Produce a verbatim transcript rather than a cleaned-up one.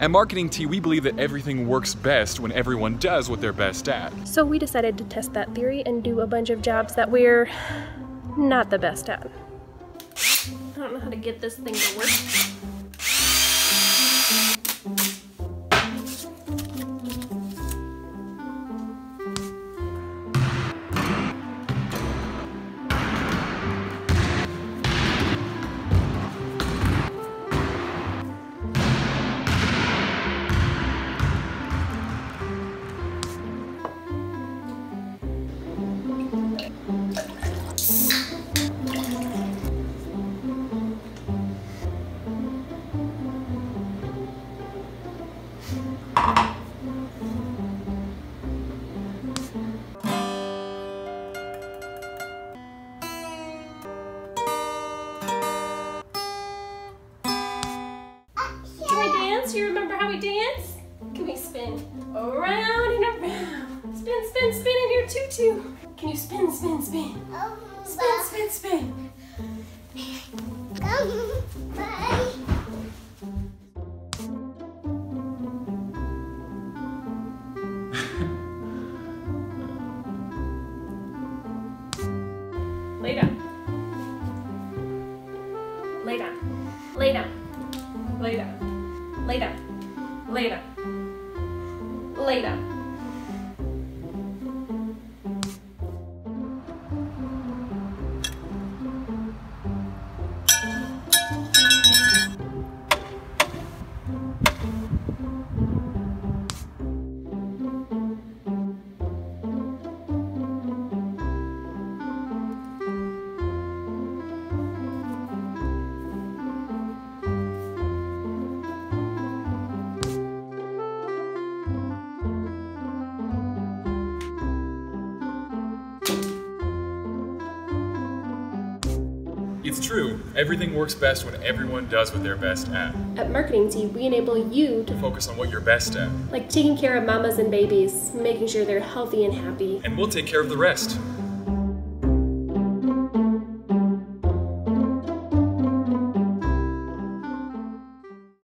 At Marketing Tea, we believe that everything works best when everyone does what they're best at. So we decided to test that theory and do a bunch of jobs that we're not the best at. I don't know how to get this thing to work. You remember how we dance? Can we spin around and around? Spin, spin, spin in your tutu. Can you spin, spin, spin? Spin, spin, spin. Lay down. Lay down. Lay down. Lay down. Lay down. Lay down. Lay down. It's true, everything works best when everyone does what they're best at. At Marketing Tea, we enable you to Focus on what you're best at. like taking care of mamas and babies, making sure they're healthy and happy. And we'll take care of the rest.